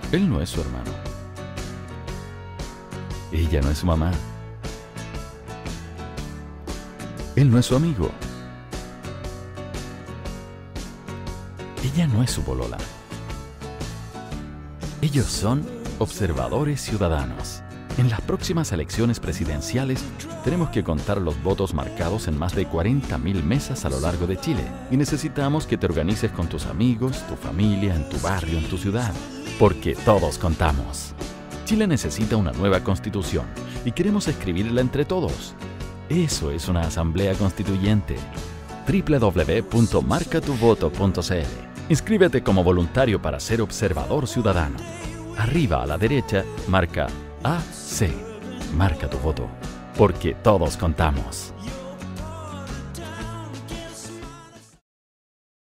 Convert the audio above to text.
Él no es su hermano. Ella no es su mamá. Él no es su amigo. Ella no es su polola. Ellos son observadores ciudadanos. En las próximas elecciones presidenciales tenemos que contar los votos marcados en más de 40.000 mesas a lo largo de Chile y necesitamos que te organices con tus amigos, tu familia, en tu barrio, en tu ciudad, porque todos contamos. Chile necesita una nueva constitución y queremos escribirla entre todos. Eso es una asamblea constituyente. www.marcatuvoto.cl. Inscríbete como voluntario para ser observador ciudadano. Arriba a la derecha, marca AC. Marca tu voto, porque todos contamos.